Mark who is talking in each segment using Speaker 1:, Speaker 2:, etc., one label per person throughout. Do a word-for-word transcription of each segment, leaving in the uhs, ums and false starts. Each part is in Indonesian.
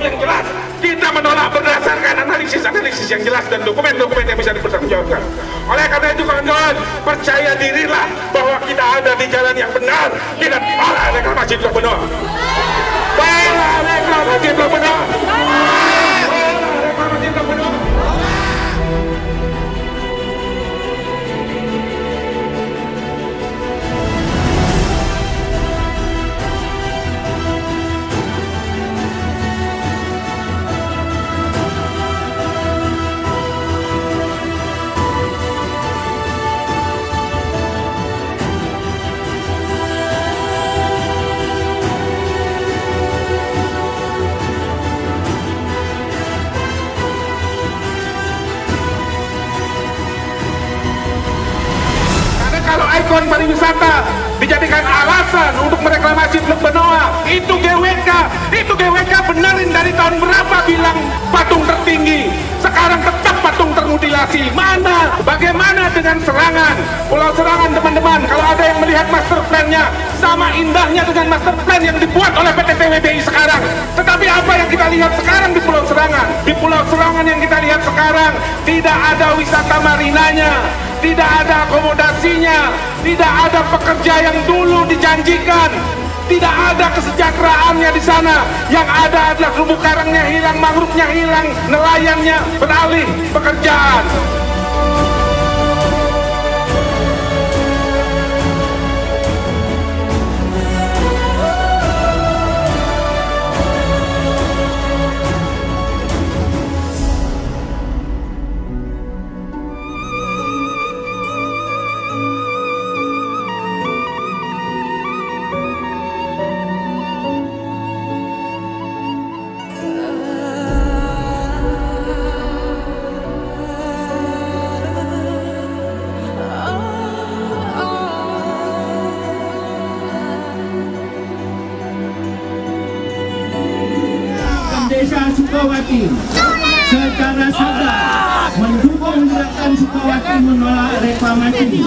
Speaker 1: yang jelas. Kita menolak berdasarkan analisis-analisis yang jelas dan dokumen-dokumen yang bisa dipertanggungjawabkan. Oleh karena itu kawan-kawan, percaya dirilah bahwa kita ada di jalan yang benar. Kita tolak reklamasi Teluk Benoa. Tolak reklamasi Teluk Benoa. Tolak reklamasi Teluk Benoa. Kalau ikon pariwisata dijadikan alasan untuk mereklamasi Teluk Benoa, itu G W K, itu G W K benerin dari tahun berapa bilang patung tertinggi, sekarang tetap patung termutilasi. Mana? Bagaimana dengan Serangan? Pulau Serangan teman-teman, kalau ada yang melihat master plan-nya, sama indahnya dengan master plan yang dibuat oleh P T T W B I sekarang. Tetapi apa yang kita lihat sekarang di Pulau Serangan? Di Pulau Serangan yang kita lihat sekarang, tidak ada wisata marinanya, tidak ada akomodasinya, tidak ada pekerja yang dulu dijanjikan, tidak ada kesejahteraannya di sana. Yang ada adalah terumbu karangnya hilang, mangrovenya hilang, nelayannya beralih pekerjaan.
Speaker 2: Desa Sukawati secara sadar mendukung gerakan Sukawati menolak reklamasi.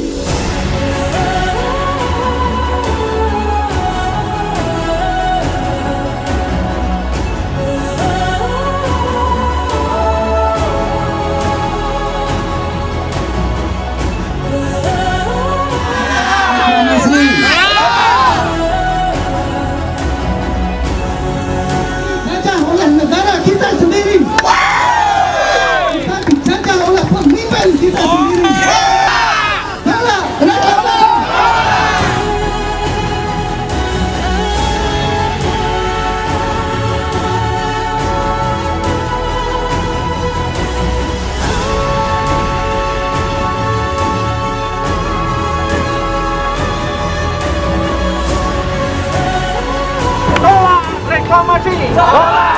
Speaker 3: Negara kita sendiri, kita dijajah oleh pemimpin kita sendiri. Salah, reklamasi.
Speaker 1: Tolak reklamasi. Tolak.